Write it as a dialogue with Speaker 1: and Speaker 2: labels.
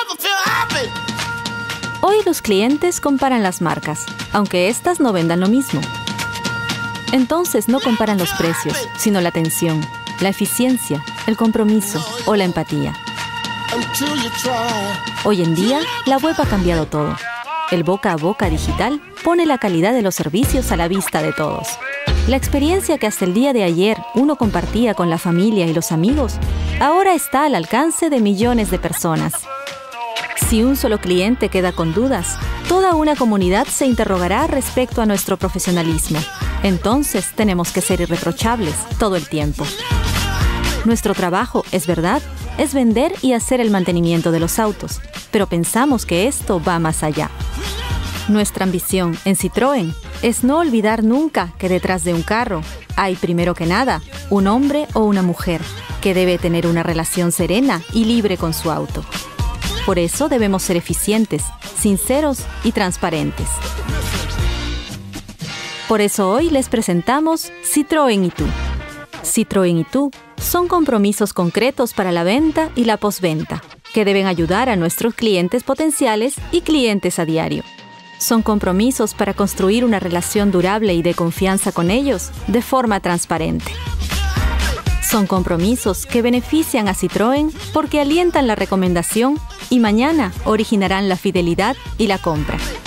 Speaker 1: Hoy los clientes comparan las marcas, aunque éstas no vendan lo mismo. Entonces no comparan los precios, sino la atención, la eficiencia, el compromiso o la empatía. Hoy en día, la web ha cambiado todo. El boca a boca digital pone la calidad de los servicios a la vista de todos. La experiencia que hasta el día de ayer uno compartía con la familia y los amigos, ahora está al alcance de millones de personas. Si un solo cliente queda con dudas, toda una comunidad se interrogará respecto a nuestro profesionalismo. Entonces tenemos que ser irreprochables todo el tiempo. Nuestro trabajo, es verdad, es vender y hacer el mantenimiento de los autos, pero pensamos que esto va más allá. Nuestra ambición en Citroën es no olvidar nunca que detrás de un carro hay, primero que nada, un hombre o una mujer que debe tener una relación serena y libre con su auto. Por eso debemos ser eficientes, sinceros y transparentes. Por eso hoy les presentamos Citroën y tú. Citroën y tú son compromisos concretos para la venta y la postventa, que deben ayudar a nuestros clientes potenciales y clientes a diario. Son compromisos para construir una relación durable y de confianza con ellos de forma transparente. Son compromisos que benefician a Citroën porque alientan la recomendación y mañana originarán la fidelidad y la compra.